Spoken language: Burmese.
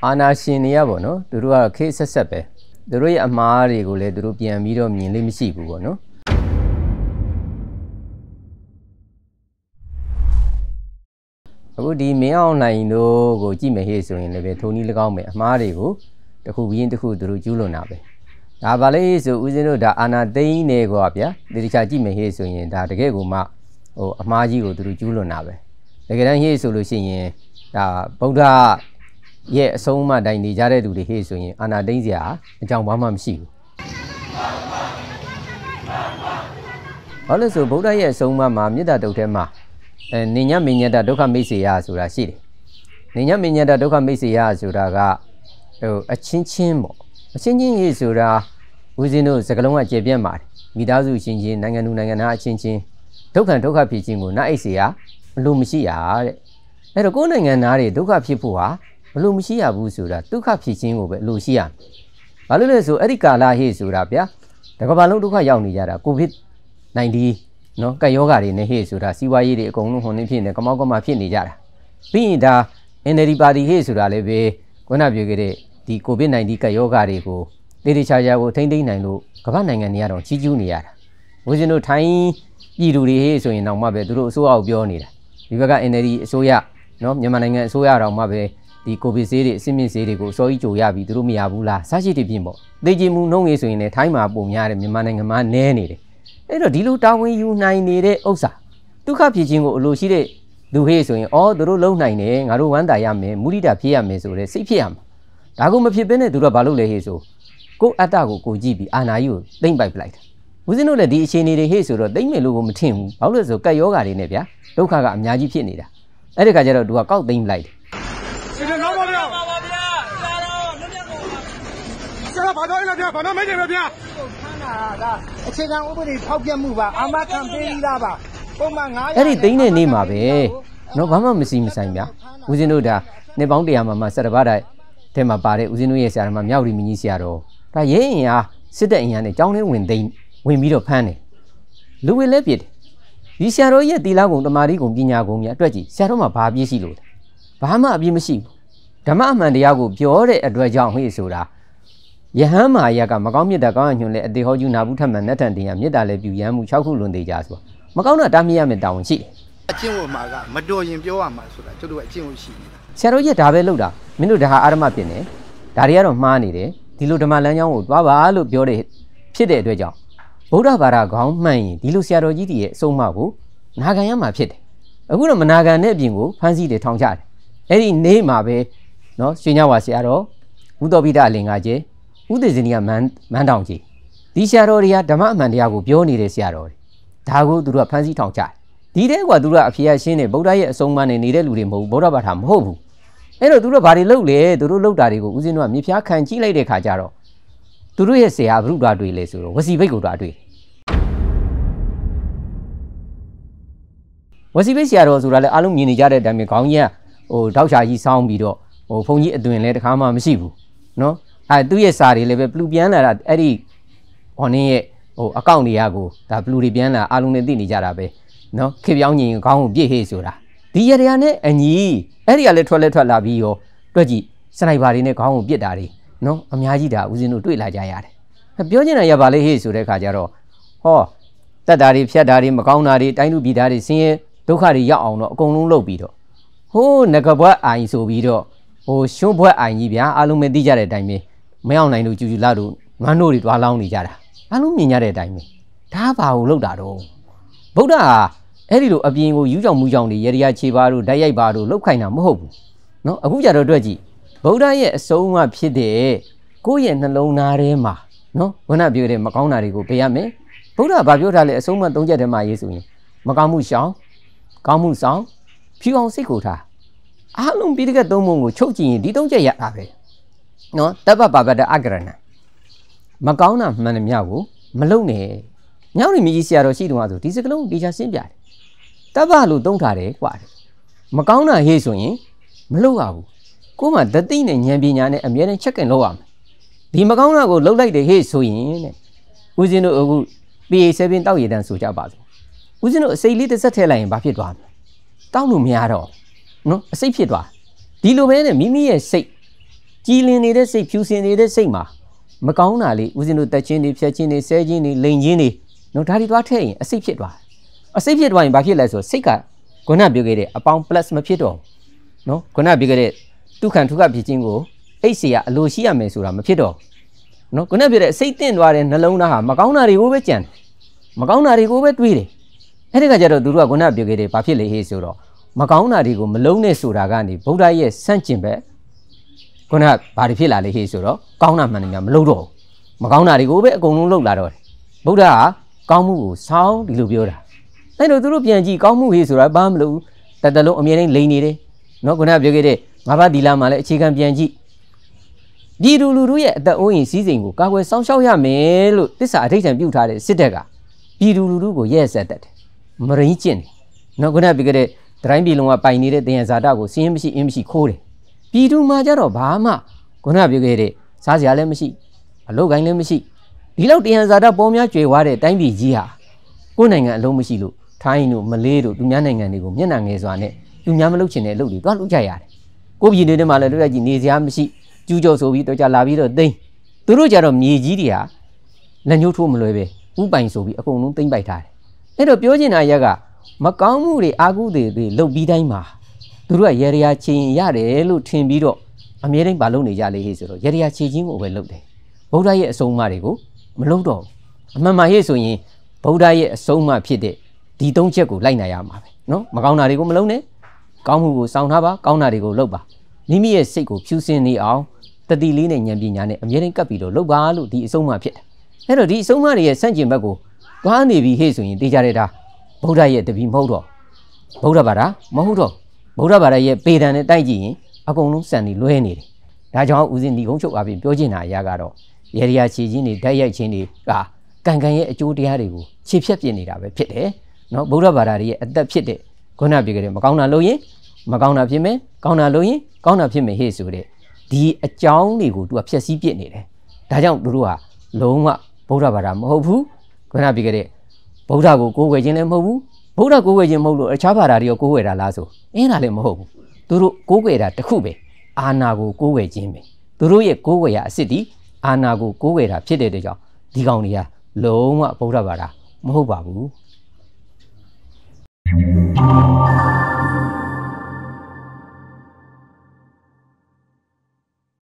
အာနာရှင်နေရပေါ့နော်သူတို့ကခေတ်ဆက်ဆက်ပဲသူတို့ရဲ့အမှားတွေကိုလည်းသူတို့ပြန်ပြီးတော့မြင်လေးမရှိဘူးပေါ့နော်အခုဒီမင်းအောင်နိုင်တို့ကိုကြည့်မယ်ဟေ့ဆိုရင်လည်းပဲထုံနီး၎င်းပဲအမှားတွေကိုတစ်ခုပြီးရင်တစ်ခုသူတို့ကျူးလွန်တာပဲဒါပါလေဆိုဦးဇင်းတို့ဒါအာနာသိန်းနေကွာဗျာဒီတခြားကြည့်မယ်ဟေ့ဆိုရင်ဒါတကယ်ကိုမှအမှားကြီးကိုသူတို့ကျူးလွန်တာပဲတကယ်တမ်းဟေ့ဆိုလို့ရှိရင်ဒါဗုဒ္ဓရဲ့အဆုံးအမတိုင်နေကြတဲ့သူတွေဟေ့ဆိုရင်အာနာသိန်းစရာအကြောင်းဘာမှမရှိဘူးဘာလို့ဆိုဗုဒ္ဓရဲ့အဆုံးအမမှာမေတ္တာတုတ်ထဲမှာနေညမေညတဒုက္ခမိတ်စေယဆိုတာရှိတယ်နေညမေညတဒုက္ခမိတ်စေယဆိုတာကအချင်းချင်းပေါ့အချင်းချင်းရေးဆိုတာဦးဇင်းတို့စကလုံးကကျေပြန့်ပါတယ်မိသားစုချင်းချင်းနိုင်ငံသူနိုင်ငံသားအချင်းချင်းဒုက္ခဖြစ်ခြင်းကိုနားအိတ်စေရမလို့မရှိရတဲ့အဲ့တော့ကိုယ်နိုင်ငံသားတွေဒုက္ခဖြစ်ဖို့ဟာမလို့မရှိရဘူးဆိုတာဒုက္ခဖြစ်ခြင်းကိုပဲအလိုရှိရဘာလို့လဲဆိုအဲ့ဒီကာလဟေ့ဆိုတာဗျာတကမ္ဘာလုံးဒုက္ခရောက်နေကြတာကိုဗစ်-19နော်ကပ်ရောဂါတွေနဲ့ဟေ့ဆိုတာစီးပွားရေးတွေအကုန်လုံးဟွန်နေဖြစ်နေကမောက်ကမဖြစ်နေကြတာပြီးရင်ဒါ NLD ပါတီဟေ့ဆိုတာလည်းပဲခုနပြောခဲ့တဲ့ဒီကိုဗစ်-19ကပ်ရောဂါတွေကိုတေတေချာချာကိုထိမ့်သိမ့်နိုင်လို့ကမ္ဘာနိုင်ငံတွေကတော့ကြီးကျူးနေရတာဦးဇင်းတို့ထိုင်းပြည်သူတွေဟေ့ဆိုရင်တော့မှပဲသူတို့အစိုးရကိုပြောနေတာဒီဘက်က NLD အစိုးရနော်မြန်မာနိုင်ငံအစိုးရတော်မှပဲဒီကိုဗစ်ဆေးတွေအစစ်မြင့်ဆေးတွေကိုအစောကြီးကြိုရပြီးသူတို့မရဘူးလားစားရှိတည်ပြင်ပေါ့သိကြမှုနှုံးငယ်ဆိုရင်လည်းထိုင်းမှာပုံများတယ်မြန်မာနိုင်ငံမှာနည်းနေတယ်အဲ့တော့ဒီလိုတာဝန်ယူနိုင်နေတဲ့ဥစ္စာဒုက္ခဖြစ်ခြင်းကိုအလိုရှိတဲ့လူဟေ့ဆိုရင်သူတို့လုံနိုင်တယ်ငါတို့ဝမ်းသာရမယ်မုဒိတာဖြစ်ရမယ်ဆိုတဲ့စိတ်ဖြစ်ရမှာဒါကိုမဖြစ်ဘဲနဲ့သူတို့ကဘာလုပ်လဲဟေ့ဆိုကိုအတ္တကိုကြည့်ပြီးအာနာကြီးကိုသိမ့်ပိုက်ပလိုက်တာဦးဇင်းတို့လည်းဒီအခြေအနေတွေဟေ့ဆိုတော့သိမ့်မယ်လို့ကိုမထင်ဘူးဘာလို့လဲဆိုကက်ယောဂါတွေနဲ့ဗျာဒုက္ခကအများကြီးဖြစ်နေတာအဲ့ဒီခါကျတော့သူကကောက်သိမ့်လိုက်တယ်ရှင်တော်ပါဗျာပါပါဗျာဆရာတော်လွတ်မြောက်ကုန်ပါဆရာဘာတော်လဲဗျာဘာတော်မဲတယ်ဗျာခန္ဓာကအခြေခံဥပဒေထောက်ပြမှုပါအာမခံပေးပြီးသားပါပုံမှန်900အဲ့ဒီသိမ့်တဲ့နေ့မှာပဲနော်ဘာမှမစီမဆိုင်ဗျာဦးဇင်းတို့ဒါနှစ်ပေါင်း100မှာ17ပါးတိုက်ထဲမှာပါတဲ့ဦးဇင်းတို့ရဲ့ဆရာတော်မှာမြောက်ရီမင်းကြီးဆရာတော်ဒါရဲရင်ဟာစစ်တပ်အင်အားနဲ့ကျောင်းထဲဝင်ပြီးတော့ဖမ်းတယ်လူဝင်လဲပြစ်တယ်ဒီဆရာတော်ရဲ့တီလာကုံတမာရီကုံပညာကုံများအတွက်ကြီးဆရာတော်မှာဘာအပြည့်ရှိလို့လဲဘာမှအပြည့်မရှိဘူးဓမ္မအမှန်တရားကိုပြောတဲ့အတွက်ကြောင့်ဟေ့ဆိုတာယဟန်မာယကမကောင်းမြတ်တာကောင်းရညွန်လဲအတေဟောကျူနာဘူးထမှန်နဲ့ထန်တင်ရမြတ်တာလဲပြူရမ်းမှု6ခုလွန်သေးကြဆိုမကောင်းတာတားမြစ်ရမယ်တာဝန်ရှိတယ်အကျင့်ဝတ်မှာကမတော်ရင်ပြောရမှာဆိုတာကျုပ်တို့အကျင့်ဝတ်ရှိနေတာဆရာတော်ကြီးဒါပဲလုပ်တာမင်းတို့ဒါဟာအာရမဖြစ်နေဒါတွေကတော့မှားနေတယ်ဒီလိုဓမ္မလမ်းကြောင်းကိုသွားပါလို့ပြောတဲ့ဖြစ်တဲ့အတွက်ကြောင့်ဗုဒ္ဓဘာသာခေါင်းမှန်ရင်ဒီလိုဆရာတော်ကြီးတွေရဲ့အဆုံးအမကိုနာခံရမှာဖြစ်တယ်အခုတော့မနာခံတဲ့အပြင်ကိုဖမ်းဆီးတယ်ထောင်ချတယ်အဲ့ဒီနေ့မှာပဲနော်ရွှေညဝါဆရာတော်ဥတော်ပိဋအလင်္ကာကျဲဥသေဇနီကမန်းတောင်ကြီးဒီဆရာတော်တွေကဓမ္မအမှန်တရားကိုပြောနေတဲ့ဆရာတော်တွေဒါကိုသူတို့ကဖမ်းဆီးထောင်ချတယ်ဒီတဲ့ကွာသူတို့ကအဖေရရှင်းနေဗုဒ္ဓရဲ့အဆုံးအမနဲ့နေတဲ့လူတွေမဟုတ်ဘူးဗုဒ္ဓဘာသာမဟုတ်ဘူးအဲ့တော့သူတို့ဘာတွေလုပ်လဲသူတို့လုပ်တာတွေကိုဦးဇင်းတို့ကမြေဖြားခံကြည့်လိုက်တဲ့ခါကျတော့သူတို့ရဲ့ဆရာဘုရားတွေ့လဲဆိုတော့ဝစီဘိတ်ကိုတွေ့ဝစီဘိတ်ဆရာတော်ဆိုတာလည်းအားလုံးမြင်နေကြတဲ့အတိုင်းပဲခေါင်းကြီးကတောက်ချာကြီးစောင်းပြီးတော့ဘုံကြီးအသွင်လည်းတစ်ခါမှမရှိဘူးနော်သူ့ရဲ့စာတွေလည်းပဲပလူပြန်လာတာအဲ့ဒီဟောင်းရဲ့အကောင့်တွေကကိုဒါပလူတွေပြန်လာအားလုံးနဲ့သိနေကြတာပဲနော်ခေပြောင်းကြီးခေါင်းကိုပြည့်ဟေ့ဆိုတာဒီရရနဲ့အညီအဲ့ဒီကလည်းထွက်လာပြီးရောတွက်ကြည့်စနိုက်ပါတွေနဲ့ခေါင်းကိုပြစ်တာတွေနော်အများကြီးဒါဦးဇင်းတို့တွေ့လာကြရတယ်ပြောချင်တာရပါလေဟေ့ဆိုတဲ့ခါကျတော့တက်တာတွေဖြတ်တာတွေမကောင်းတာတွေတိုင်းလူပြည်သားတွေဆင်းရဲဒုက္ခတွေရောက်အောင်တော့အကုန်လုံးလုပ်ပြီးတော့ငကဘွက်အိုင်ဆိုပြီးတော့ရှုံးဘွက်အိုင်ကြီးဗျာအားလုံးပဲသိကြတဲ့အတိုင်းပဲမရောက်နိုင်လို့ကျူလာတို့ငန်းတို့တွေတွားလောင်းနေကြတာအားလုံးမြင်ကြတဲ့အတိုင်းပဲဒါဘာကိုလုပ်တာတော့ဗုဒ္ဓဟာအဲ့ဒီလိုအပြင်ကိုယူကြောင်မူကြောင်တွေရေရခြေပါတို့ဓာတ်ရိုက်ပါတို့လောက်ခိုင်းတာမဟုတ်ဘူးနော်အခုကြတော့တွေ့ကြည့်ဗုဒ္ဓရဲ့အဆုံးအမဖြစ်တဲ့ကိုယ့်ရဲ့နှလုံးသားထဲမှာနော်ဝဏပြောတဲ့မကောင်းတာတွေကိုပေးရမယ်ဗုဒ္ဓဘာပြောထားလဲအဆုံးအမ3ချက်ထဲမှာရေးဆိုရင်မကောင်းမှုရှောင်ကောင်းမှုဆောင်ဖြူအောင်စိတ်ကိုထားအားလုံးပြီးတကက်3ပုံကိုချုပ်ကြည့်ရင်ဒီ3ချက်ရတာပဲနော်တပ္ပပါပတ္တအကရဏမကောင်းတာမှန်တယ်မြောက်ကိုမလုံနဲ့မြောက်နေမြကြီးဆရာတော်ရှိတုန်းကဆိုဒီစကလုံးတေချာရှင်းပြတယ်တပ္ပလို့သုံးထားတယ်ကွာမကောင်းတာဟေ့ဆိုရင်မလုံရဘူးကိုယ်မှတသိနဲ့ဉာဏ်ပညာနဲ့အမြဲတမ်းချက်ကင်လုပ်ရမယ်ဒီမကောင်းတာကိုလှုပ်လိုက်တယ်ဟေ့ဆိုရင်တဲ့ဦးဇင်းတို့အခု PA7 တောက်ရည်တန်းဆိုကြပါစို့ဦးဇင်းတို့အစိတ်လေးတစ်စက်ထည့်လိုက်ရင်ဘာဖြစ်သွားမလဲတောက်လို့မရတော့နော်အစိတ်ဖြစ်သွားဒီလိုပဲနဲ့မိမိရဲ့စိတ်ကြည်လင်နေတဲ့စိတ်ဖြူစင်နေတဲ့စိတ်မှာမကောင်းတာလေးဦးဇင်းတို့တက်ချင်းတွေဖြတ်ချင်းတွေဆဲချင်းတွေလိန်ချင်းတွေနော်ဒါတွေသွားထည့်ရင်အစိတ်ဖြစ်သွားအစိတ်ဖြစ်သွားရင်ဘာဖြစ်လဲဆိုစိတ်ကခုနပြောခဲ့တဲ့အပေါင်း plus မဖြစ်တော့နော်ခုနပြောခဲ့တဲ့ဒုက္ခထုခဖြစ်ခြင်းကိုအိတ်စီကအလိုရှိရမယ်ဆိုတာမဖြစ်တော့နော်ခုနပြောတဲ့အစိတ်တင့်သွားတဲ့နှလုံးသားဟာမကောင်းတာတွေကိုပဲကြံတယ်မကောင်းတာတွေကိုပဲတွေးတယ်အဲ့ဒီကကြတော့သူတို့ကခုနပြောခဲ့တဲ့ဘာဖြစ်လဲဟေးဆိုတော့မကောင်းတာတွေကိုမလုံးနဲ့ဆိုတာကနေဗုဒ္ဓရဲ့စန့်ကျင်ဘက်ခုနဘာတွေဖြစ်လာလဲဟေးဆိုတော့ကောင်းတာမှန်တယ်များမလုံးတော့မကောင်းတာတွေကိုပဲအကုန်လုံးလုပ်လာတော့တယ်ဗုဒ္ဓကကောင်းမှုကိုစောင်းဒီလိုပြောတာအဲ့တော့သူတို့ပြန်ကြည့်ကောင်းမှုဟေးဆိုတာဘာမလို့တလုံးအမြဲတမ်းလိန်နေတယ်နော်ခုနပြောခဲ့တဲ့ငါးပါးသီလမှာလည်းအခြေခံပြန်ကြည့်ပြည်သူလူထုရဲ့အသက်အိုးအိမ်စည်းစိမ်ကိုကာကွယ်စောင့်ရှောက်ရမယ်လို့တစ္ဆာအဋိဌံပြုထားတဲ့စစ်တပ်ကပြည်သူလူထုကိုရဲဆက်တတ်တယ်မရင်းကျင့်တယ်နော်ခုနပြောခဲ့တဲ့တိုင်းပြည်လုံးကပိုင်နေတဲ့တင်ရဇာတကိုစင်းမရှိအင်းမရှိခိုးတယ်ပြည်သူမှာကြတော့ဘာမှခုနပြောခဲ့တဲ့စားစရာလည်းမရှိအလုပ်ကိုင်းလည်းမရှိဒီလောက်တင်ရဇာတပေါ်များကျွေသွားတဲ့တိုင်းပြည်ကြီးဟာကိုယ်နိုင်ငံအလုံးမရှိလို့ထိုင်းတို့မလေးတို့သူများနိုင်ငံတွေကိုမျက်နှာငယ်စွာနဲ့သူများမလုပ်ချင်တဲ့အလုပ်တွေသွားလုပ်ကြရတယ်ကိုပြည်နေတဲ့မှာလည်းတို့ရကြီးနေစရာမရှိကျူးကျော်ဆိုပြီးတော့ကြလာပြီးတော့သိမ်းသူတို့ကြတော့မြေကြီးတွေဟာလက်ညှိုးထိုးမလွယ်ပဲဥပိုင်ဆိုပြီးအကုန်လုံးသိမ့်ပိုက်ထားတယ်အဲ့တော့ပြောချင်တာရက်ကမကောင်းမှုတွေအာကုတွေလုတ်ပြီးတိုင်းမှာသူတို့ကရေရာချင်ရတယ်လို့ထင်ပြီးတော့အမြဲတမ်းမလုပ်နေကြလေဟေ့ဆိုတော့ရေရာချေချင်းကိုပဲလုပ်တယ်ဗုဒ္ဓရဲ့အဆုံးအမတွေကိုမလုပ်တော့အမှန်မှန်ဟေ့ဆိုရင်ဗုဒ္ဓရဲ့အဆုံးအမဖြစ်တဲ့ဒီသုံးချက်ကိုလိုက်နိုင်ရမှာပဲနော်မကောင်းတာတွေကိုမလုပ်နဲ့ကောင်းမှုကိုစောင့်ထားပါကောင်းတာတွေကိုလုပ်ပါမိမိရဲ့စိတ်ကိုဖြူစင်နေအောင်တတိလေးနဲ့ဉာဏ်ပညာနဲ့အမြဲတမ်းကပ်ပြီးတော့လုပ်ပါလို့ဒီအဆုံးအမဖြစ်တယ်အဲ့တော့ဒီအဆုံးအမတွေရဲ့ဆန့်ကျင်ဘက်ကိုသွားနေပြီဟေ့ဆိုရင်သိကြတဲ့ဒါဗုဒ္ဓရဲ့တပည့်မဟုတ်တော့ဗုဒ္ဓဘာသာမဟုတ်တော့ဗုဒ္ဓဘာသာရဲ့ပေဒံနဲ့တိုက်ကြည့်ရင်အကုန်လုံးစံနေလွဲနေတယ်ဒါကြောင့်ဦးဇင်းဒီကုန်းချုပ်အပြင်ပြောချင်တာအရာကတော့ရေရာခြေချင်းတွေဓာတ်ရိုက်ချင်းတွေကကံရဲ့အကျိုးတရားတွေကိုခြေဖြတ်ပြနေတာပဲဖြစ်တယ်နော်ဗုဒ္ဓဘာသာရဲ့အသက်ဖြစ်တဲ့ခုနပြောခဲ့တဲ့မကောင်းတာလုပ်ရင်မကောင်းတာဖြစ်မယ်ကောင်းတာလုပ်ရင်ကောင်းတာဖြစ်မယ်ဟေ့ဆိုတဲ့ဒီအကြောင်းတွေကိုသူကဖြည့်ဆည်းပြနေတယ်ဒါကြောင့်သူတို့ကလုံးဝဗုဒ္ဓဘာသာမဟုတ်ဘူးခုနပြောခဲ့တဲ့ဗုဒ္ဓကိုကိုးကွယ်ခြင်းလည်းမဟုတ်ဘူးဗုဒ္ဓကိုးကွယ်ခြင်းမဟုတ်လို့အခြားဘာသာတွေကိုကိုးကွယ်တာလားဆိုအင်းဒါလည်းမဟုတ်ဘူးသူတို့ကိုးကွယ်တာတစ်ခုပဲအာနာကိုကိုးကွယ်ခြင်းပဲသူတို့ရဲ့ကိုးကွယ်ရာအစ်စ်ဒီအာနာကိုကိုးကွယ်တာဖြစ်တဲ့အတွက်ကြောင့်ဒီကောင်တွေကလုံးဝဗုဒ္ဓဘာသာမဟုတ်ပါဘူး